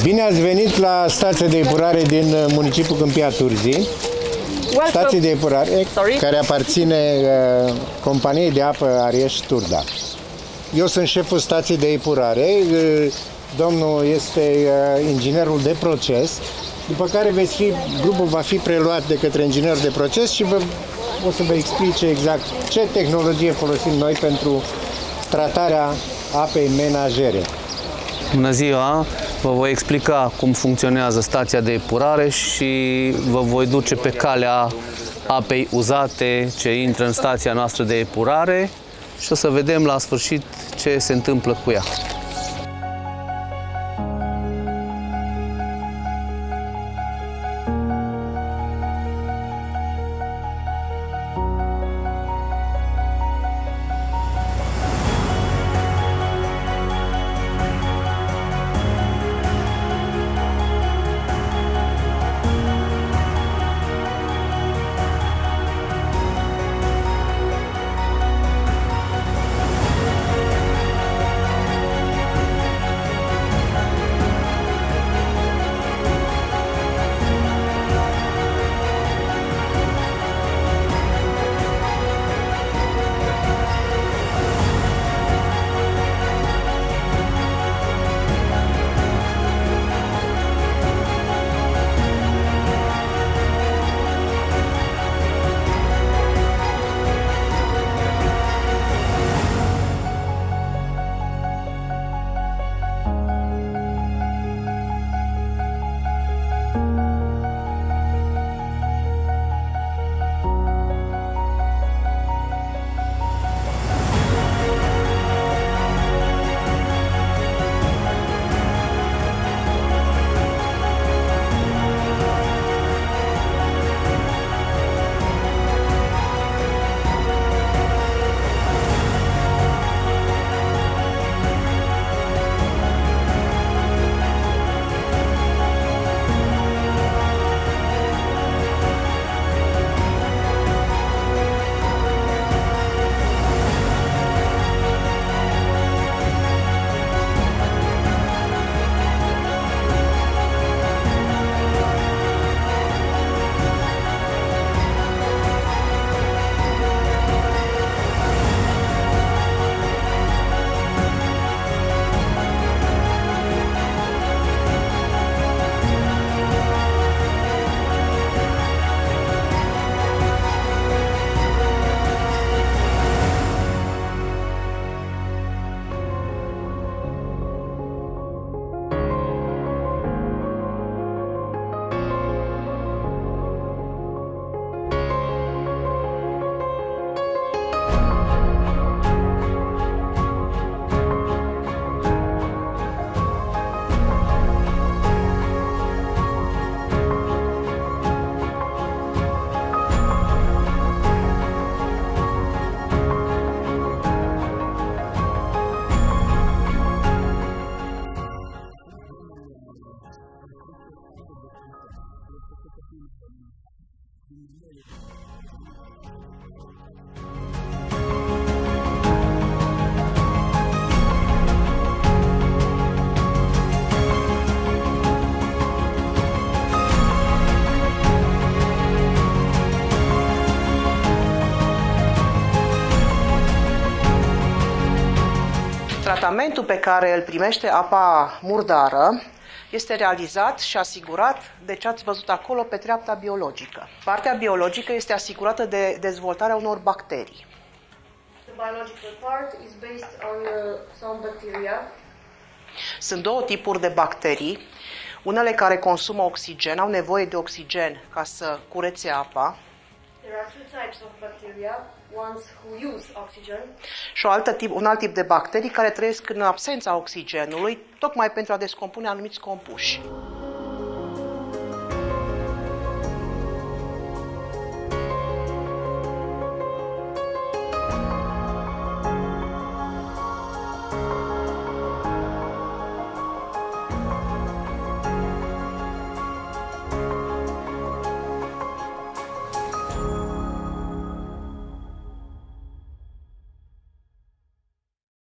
Bine ați venit la stația de epurare din municipiul Câmpia Turzii. Stație de epurare care aparține companiei de apă Arieș Turda. Eu sunt șeful stației de epurare, domnul este inginerul de proces, după care grupul va fi preluat de către inginerul de proces și o să vă explice exact ce tehnologie folosim noi pentru tratarea apei menajere. Bună ziua! Vă voi explica cum funcționează stația de epurare și vă voi duce pe calea apei uzate ce intră în stația noastră de epurare și o să vedem la sfârșit ce se întâmplă cu ea. Tratamentul pe care îl primește apa murdară este realizat și asigurat de ce ați văzut acolo pe treapta biologică. Partea biologică este asigurată de dezvoltarea unor bacterii. The biological part is based on some bacteria. Sunt două tipuri de bacterii, unele care consumă oxigen, au nevoie de oxigen ca să curețe apa. There are two types of bacteria, ones who use oxygen. Și un alt tip de bacterii care trăiesc în absența oxigenului, tocmai pentru a descompune anumiți compuși.